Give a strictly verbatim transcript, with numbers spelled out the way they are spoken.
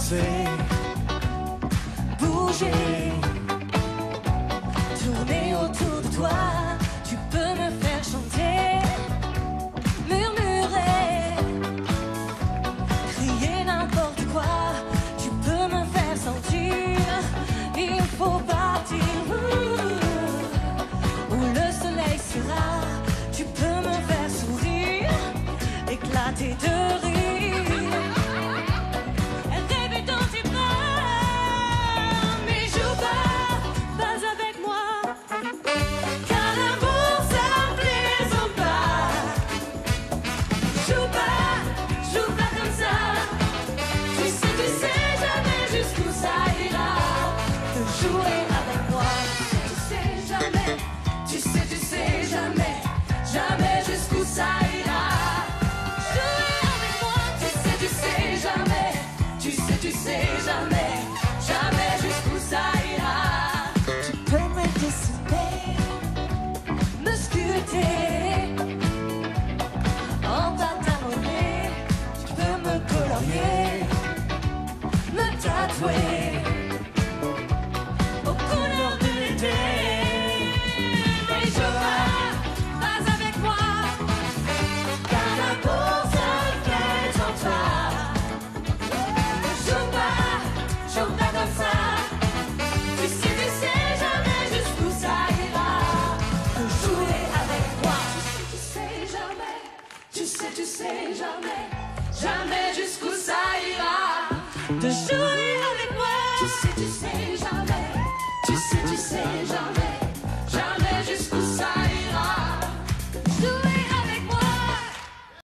danser, bouger, tourner autour de toi. Tu peux me faire chanter, murmurer, crier n'importe quoi. Tu peux me faire sentir, il faut partir où, où le soleil sera. Tu peux me faire sourire, éclater de rire.